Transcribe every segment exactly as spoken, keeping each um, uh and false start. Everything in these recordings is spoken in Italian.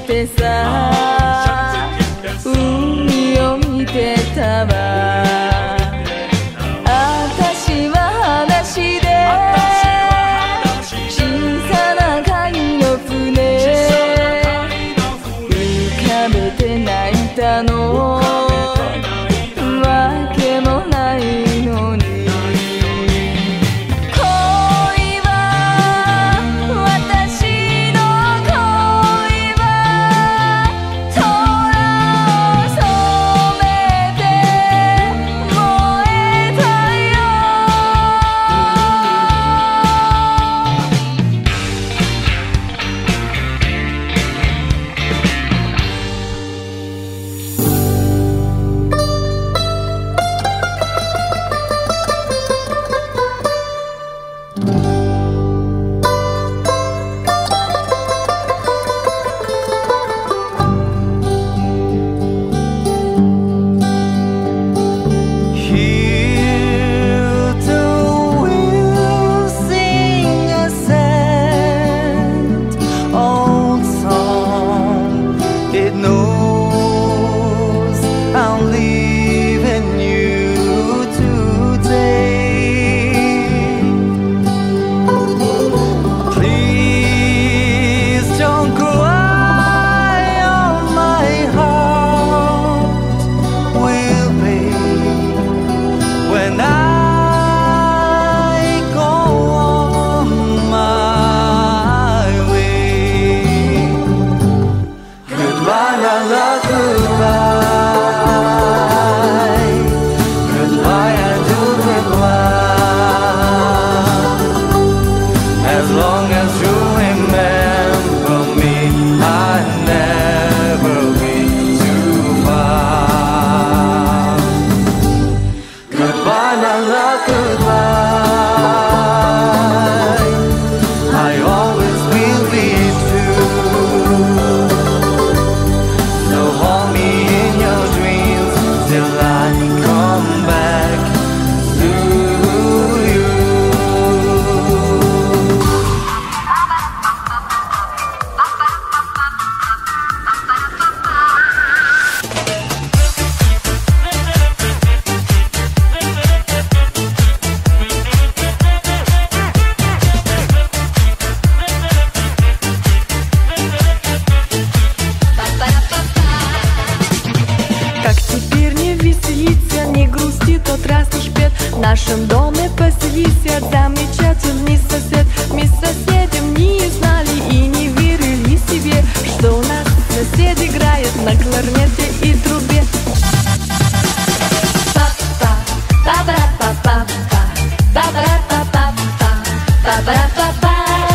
てさ海を見てたわ。あたしは裸足で小さな貝の船浮かべて泣いたのわけもないのに。В нашем доме поселился замечательный сосед. Мы с соседем не знали и не верили себе, что у нас сосед играет на кларнете и трубе. Па-па, па-ба-па-па-па, па-ба-па-па-па, па-ба-па-па.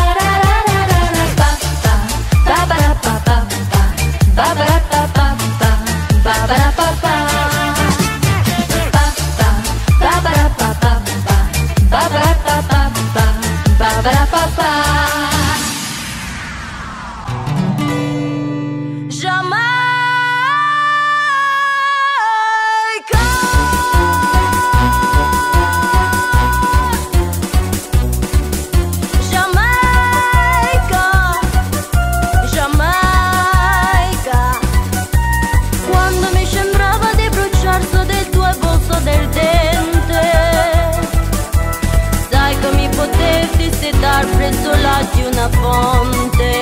Prezzolati di una fonte,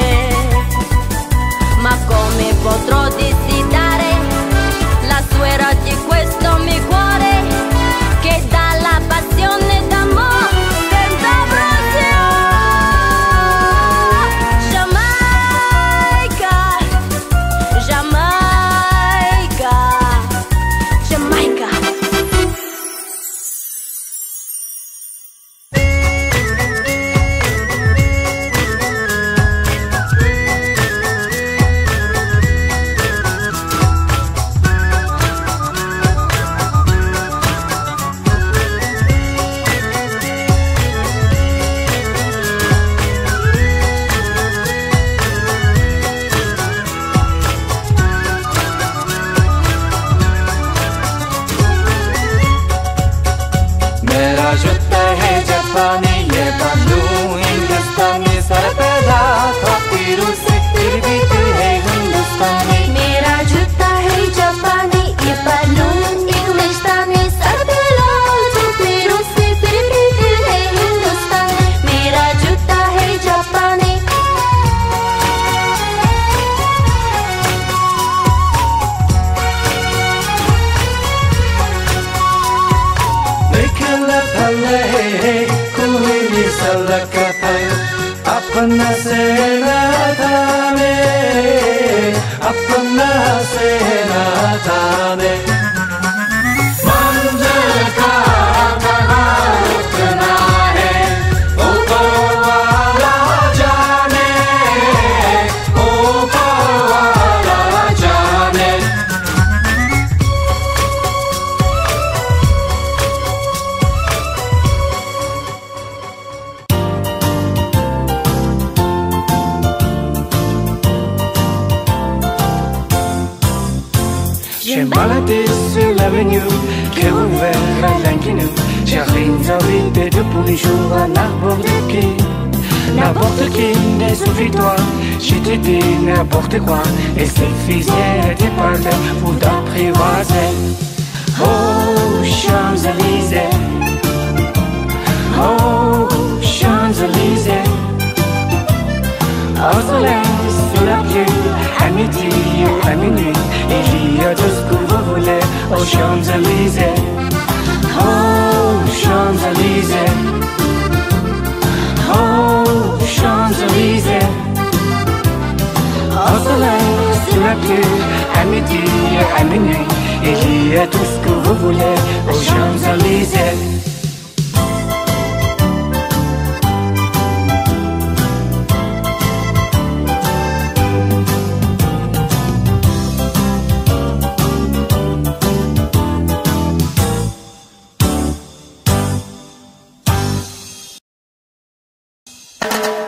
ma come potrò dissidare la suera di questo mio cuore che dalla passione d'amore senza braccio. Giamaica, Giamaica, Giamaica. झलकतायो अपना सेना थाने अपना सेना थाने मंजिल का कहाँ रुकना है ऊपर वाला जाने ऊपर वाला जाने J'ai baladé sur l'avenue, cœur ouvert à l'inconnu. J'ai rien envie de pour un jour à n'importe qui. N'importe qui ne suffit-toi. Je te dis n'importe quoi. Et c'est physique de parler pour t'apprivoiser. Oh, Champs-Élysées. Oh, Champs-Élysées. Au soleil, sous la pluie, à midi ou à minuit, il y a tout ce que vous voulez aux Champs-Élysées. Oh, Champs-Élysées. Oh, Champs-Élysées. Au soleil, sous la pluie, à midi ou à minuit, il y a tout ce que vous voulez aux Champs-Élysées. you